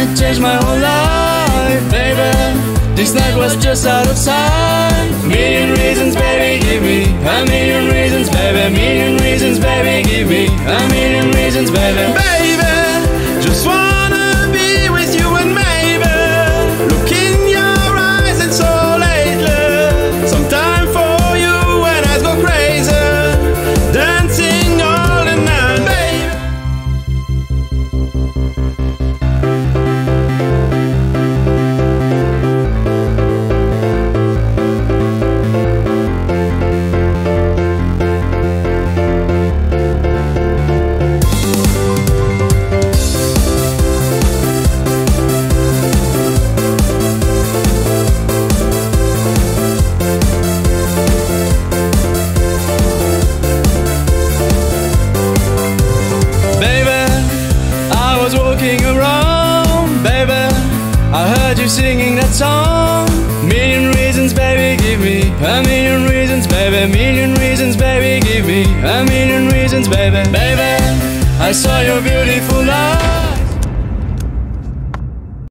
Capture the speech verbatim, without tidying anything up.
night changed my whole life, baby. This night was just out of sight. Million reasons, baby, give me a million reasons, baby. A million reasons, baby, give me a million reasons, baby. Baby, just wanna be with you and maybe look in your eyes and so lately. Some time for you when I go crazy, dancing all the night, baby. Walking around, baby, I heard you singing that song. Million reasons, baby, give me a million reasons, baby. A million reasons, baby, give me a million reasons, baby. Baby, I saw your beautiful eyes.